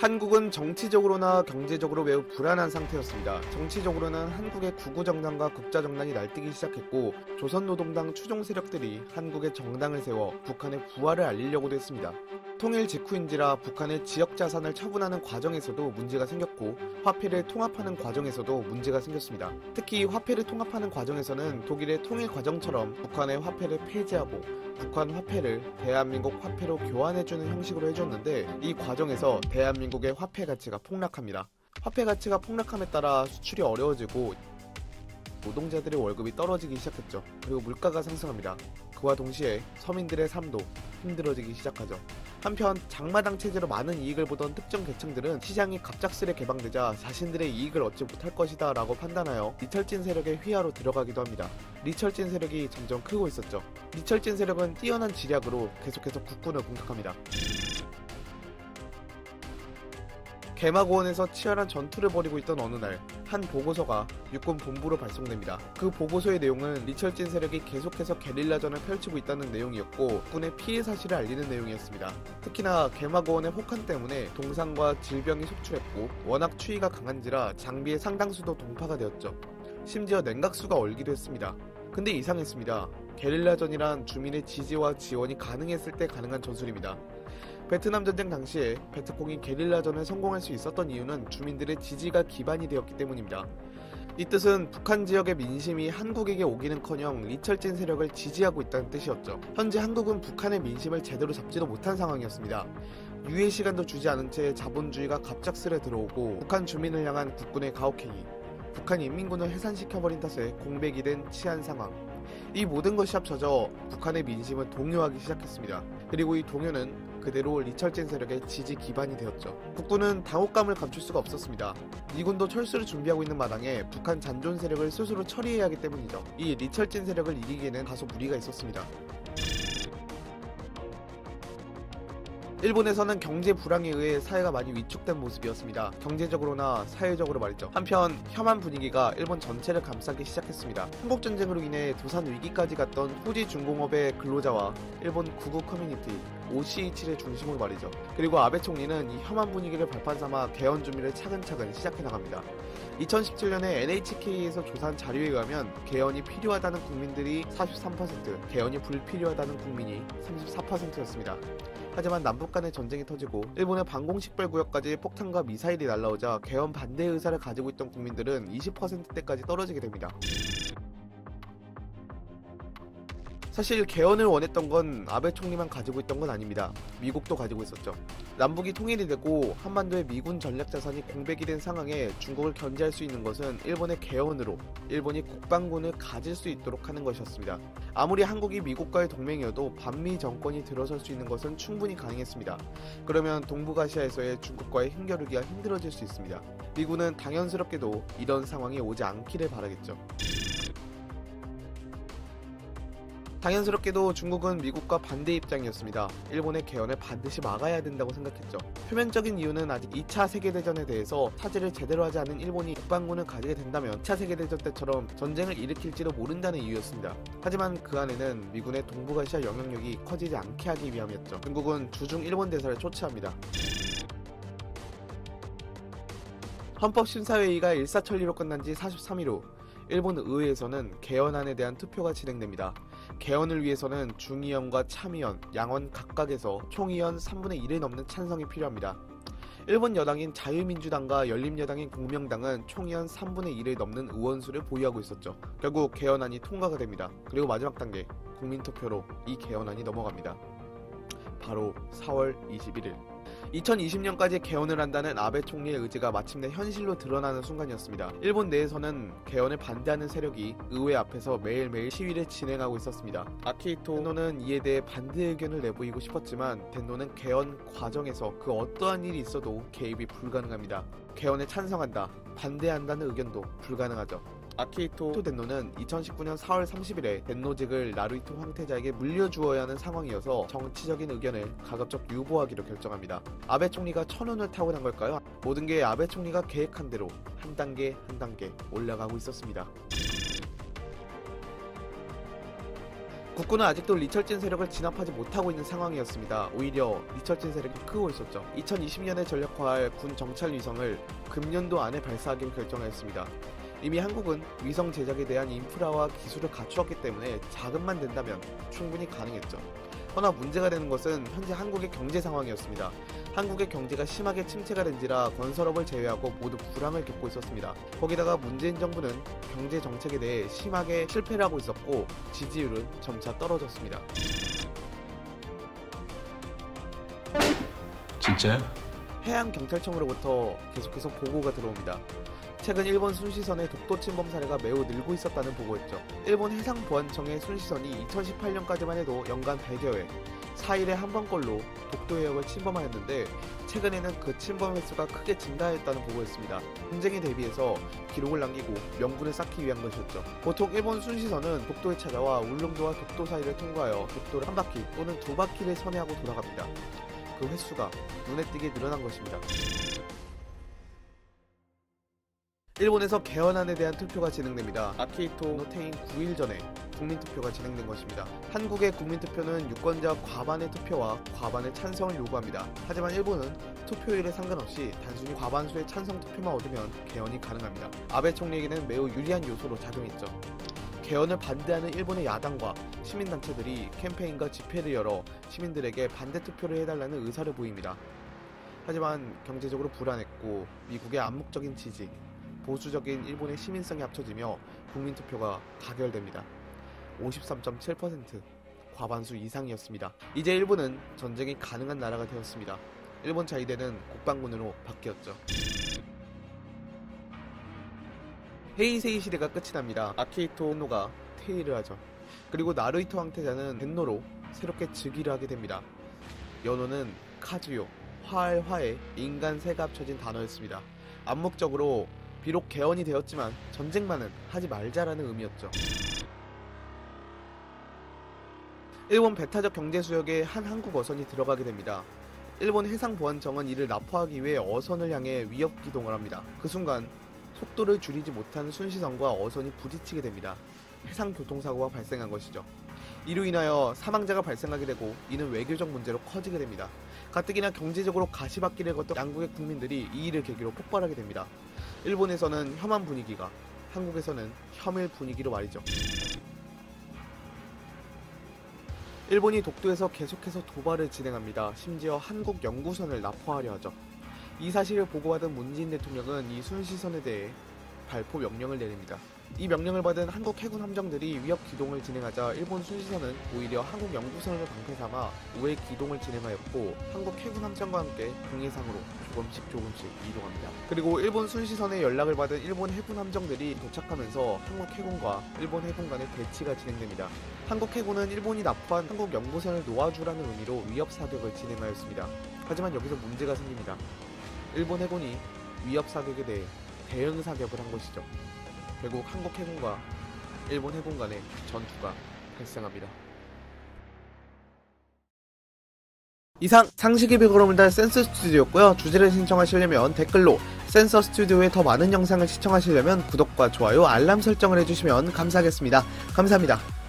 한국은 정치적으로나 경제적으로 매우 불안한 상태였습니다. 정치적으로는 한국의 구구정당과 국자정당이 날뛰기 시작했고 조선노동당 추종 세력들이 한국에 정당을 세워 북한의 부활을 알리려고도 했습니다. 통일 직후인지라 북한의 지역자산을 처분하는 과정에서도 문제가 생겼고 화폐를 통합하는 과정에서도 문제가 생겼습니다. 특히 화폐를 통합하는 과정에서는 독일의 통일 과정처럼 북한의 화폐를 폐지하고 북한 화폐를 대한민국 화폐로 교환해주는 형식으로 해줬는데 이 과정에서 대한민국의 화폐 가치가 폭락합니다. 화폐 가치가 폭락함에 따라 수출이 어려워지고 노동자들의 월급이 떨어지기 시작했죠. 그리고 물가가 상승합니다. 그와 동시에 서민들의 삶도 힘들어지기 시작하죠. 한편 장마당 체제로 많은 이익을 보던 특정 계층들은 시장이 갑작스레 개방되자 자신들의 이익을 얻지 못할 것이다 라고 판단하여 리철진 세력의 휘하로 들어가기도 합니다. 리철진 세력이 점점 크고 있었죠. 리철진 세력은 뛰어난 지략으로 계속해서 국군을 공격합니다. 개마고원에서 치열한 전투를 벌이고 있던 어느 날 한 보고서가 육군 본부로 발송됩니다. 그 보고서의 내용은 리철진 세력이 계속해서 게릴라전을 펼치고 있다는 내용이었고 군의 피해 사실을 알리는 내용이었습니다. 특히나 개마고원의 혹한 때문에 동상과 질병이 속출했고 워낙 추위가 강한지라 장비의 상당수도 동파가 되었죠. 심지어 냉각수가 얼기도 했습니다. 근데 이상했습니다. 게릴라전이란 주민의 지지와 지원이 가능했을 때 가능한 전술입니다. 베트남 전쟁 당시에 베트콩이 게릴라전을 성공할 수 있었던 이유는 주민들의 지지가 기반이 되었기 때문입니다. 이 뜻은 북한 지역의 민심이 한국에게 오기는커녕 리철진 세력을 지지하고 있다는 뜻이었죠. 현재 한국은 북한의 민심을 제대로 잡지도 못한 상황이었습니다. 유예 시간도 주지 않은 채 자본주의가 갑작스레 들어오고 북한 주민을 향한 국군의 가혹행위, 북한 인민군을 해산시켜버린 탓에 공백이 된 치안 상황, 이 모든 것이 합쳐져 북한의 민심을 동요하기 시작했습니다. 그리고 이 동요는 그대로 리철진 세력의 지지 기반이 되었죠. 국군은 당혹감을 감출 수가 없었습니다. 미군도 철수를 준비하고 있는 마당에 북한 잔존 세력을 스스로 처리해야 하기 때문이죠. 이 리철진 세력을 이기기에는 다소 무리가 있었습니다. 일본에서는 경제 불황에 의해 사회가 많이 위축된 모습이었습니다. 경제적으로나 사회적으로 말이죠. 한편 혐한 분위기가 일본 전체를 감싸기 시작했습니다. 한국전쟁으로 인해 도산 위기까지 갔던 후지 중공업의 근로자와 일본 구구 커뮤니티 OCH를 중심으로 말이죠. 그리고 아베 총리는 이 혐한 분위기를 발판 삼아 개헌 준비를 차근차근 시작해 나갑니다. 2017년에 NHK에서 조사한 자료에 의하면 개헌이 필요하다는 국민들이 43%, 개헌이 불필요하다는 국민이 34%였습니다. 하지만 남북 간의 전쟁이 터지고 일본의 방공식별구역까지 폭탄과 미사일이 날라오자 개헌 반대 의사를 가지고 있던 국민들은 20%대까지 떨어지게 됩니다. 사실 개헌을 원했던 건 아베 총리만 가지고 있던 건 아닙니다. 미국도 가지고 있었죠. 남북이 통일이 되고 한반도의 미군 전략 자산이 공백이 된 상황에 중국을 견제할 수 있는 것은 일본의 개헌으로 일본이 국방군을 가질 수 있도록 하는 것이었습니다. 아무리 한국이 미국과의 동맹이어도 반미 정권이 들어설 수 있는 것은 충분히 가능했습니다. 그러면 동북아시아에서의 중국과의 힘겨루기가 힘들어질 수 있습니다. 미군은 당연스럽게도 이런 상황이 오지 않기를 바라겠죠. 당연스럽게도 중국은 미국과 반대 입장이었습니다. 일본의 개헌을 반드시 막아야 된다고 생각했죠. 표면적인 이유는 아직 2차 세계대전에 대해서 차지를 제대로 하지 않은 일본이 국방군을 가지게 된다면 2차 세계대전 때처럼 전쟁을 일으킬지도 모른다는 이유였습니다. 하지만 그 안에는 미군의 동북아시아 영향력이 커지지 않게 하기 위함이었죠. 중국은 주중 일본 대사를 초치합니다. 헌법심사회의가 일사천리로 끝난 지 43일 후 일본 의회에서는 개헌안에 대한 투표가 진행됩니다. 개헌을 위해서는 중의원과 참의원, 양원 각각에서 총의원 3분의 1을 넘는 찬성이 필요합니다. 일본 여당인 자유민주당과 열린여당인 공명당은 총의원 3분의 1을 넘는 의원수를 보유하고 있었죠. 결국 개헌안이 통과가 됩니다. 그리고 마지막 단계, 국민투표로 이 개헌안이 넘어갑니다. 바로 4월 21일. 2020년까지 개헌을 한다는 아베 총리의 의지가 마침내 현실로 드러나는 순간이었습니다. 일본 내에서는 개헌을 반대하는 세력이 의회 앞에서 매일매일 시위를 진행하고 있었습니다. 아키히토 텐노는 이에 대해 반대 의견을 내보이고 싶었지만 텐노는 개헌 과정에서 그 어떠한 일이 있어도 개입이 불가능합니다. 개헌에 찬성한다, 반대한다는 의견도 불가능하죠. 아키히토 텐노는 2019년 4월 30일에 텐노직을 나루히토 황태자에게 물려주어야 하는 상황이어서 정치적인 의견을 가급적 유보하기로 결정합니다. 아베 총리가 천운을 타고난 걸까요? 모든 게 아베 총리가 계획한 대로 한 단계 한 단계 올라가고 있었습니다. 국군은 아직도 리철진 세력을 진압하지 못하고 있는 상황이었습니다. 오히려 리철진 세력이 크고 있었죠. 2020년에 전력화할 군 정찰 위성을 금년도 안에 발사하기로 결정하였습니다. 이미 한국은 위성 제작에 대한 인프라와 기술을 갖추었기 때문에 자금만 된다면 충분히 가능했죠. 허나 문제가 되는 것은 현재 한국의 경제 상황이었습니다. 한국의 경제가 심하게 침체가 된지라 건설업을 제외하고 모두 불황을 겪고 있었습니다. 거기다가 문재인 정부는 경제 정책에 대해 심하게 실패를 하고 있었고 지지율은 점차 떨어졌습니다. 진짜요? 해양경찰청으로부터 계속해서 보고가 들어옵니다. 최근 일본 순시선의 독도 침범 사례가 매우 늘고 있었다는 보고였죠. 일본 해상보안청의 순시선이 2018년까지만 해도 연간 100여 회, 4일에 한 번꼴로 독도 해역을 침범하였는데 최근에는 그 침범 횟수가 크게 증가했다는 보고였습니다. 분쟁에 대비해서 기록을 남기고 명분을 쌓기 위한 것이었죠. 보통 일본 순시선은 독도에 찾아와 울릉도와 독도 사이를 통과하여 독도를 한 바퀴 또는 두 바퀴를 선회하고 돌아갑니다. 그 횟수가 눈에 띄게 늘어난 것입니다. 일본에서 개헌안에 대한 투표가 진행됩니다. 아키히토 노퇴임 9일 전에 국민투표가 진행된 것입니다. 한국의 국민투표는 유권자 과반의 투표와 과반의 찬성을 요구합니다. 하지만 일본은 투표율에 상관없이 단순히 과반수의 찬성 투표만 얻으면 개헌이 가능합니다. 아베 총리에게는 매우 유리한 요소로 작용했죠. 개헌을 반대하는 일본의 야당과 시민단체들이 캠페인과 집회를 열어 시민들에게 반대 투표를 해달라는 의사를 보입니다. 하지만 경제적으로 불안했고 미국의 암묵적인 지지, 보수적인 일본의 시민성이 합쳐지며 국민투표가 가결됩니다. 53.7%, 과반수 이상이었습니다. 이제 일본은 전쟁이 가능한 나라가 되었습니다. 일본 자위대는 국방군으로 바뀌었죠. 헤이세이 시대가 끝이 납니다. 아키히토 헨노가 퇴위를 하죠. 그리고 나루히토 황태자는 헨노로 새롭게 즉위를 하게 됩니다. 연호는 카즈요, 화의 인간 새가 합쳐진 단어였습니다. 암묵적으로 비록 개헌이 되었지만 전쟁만은 하지 말자라는 의미였죠. 일본 배타적 경제 수역에 한 한국 어선이 들어가게 됩니다. 일본 해상보안청은 이를 납포하기 위해 어선을 향해 위협 기동을 합니다. 그 순간 속도를 줄이지 못한 순시선과 어선이 부딪히게 됩니다. 해상교통사고가 발생한 것이죠. 이로 인하여 사망자가 발생하게 되고 이는 외교적 문제로 커지게 됩니다. 가뜩이나 경제적으로 가시밭길을 걷던 양국의 국민들이 이 일을 계기로 폭발하게 됩니다. 일본에서는 혐한 분위기가, 한국에서는 혐일 분위기로 말이죠. 일본이 독도에서 계속해서 도발을 진행합니다. 심지어 한국 연구선을 납포하려 하죠. 이 사실을 보고받은 문재인 대통령은 이 순시선에 대해 발포 명령을 내립니다. 이 명령을 받은 한국 해군 함정들이 위협 기동을 진행하자 일본 순시선은 오히려 한국 연구선을 방패삼아 우회 기동을 진행하였고 한국 해군 함정과 함께 동해상으로 조금씩 이동합니다. 그리고 일본 순시선에 연락을 받은 일본 해군 함정들이 도착하면서 한국 해군과 일본 해군 간의 대치가 진행됩니다. 한국 해군은 일본이 납포한 한국 연구선을 놓아주라는 의미로 위협 사격을 진행하였습니다. 하지만 여기서 문제가 생깁니다. 일본 해군이 위협 사격에 대해 대응 사격을 한 것이죠. 결국 한국 해군과 일본 해군 간의 전투가 발생합니다. 이상 상식이 비그럼을 달 센서 스튜디오였고요. 주제를 신청하시려면 댓글로, 센서 스튜디오의 더 많은 영상을 시청하시려면 구독과 좋아요, 알람 설정을 해주시면 감사하겠습니다. 감사합니다.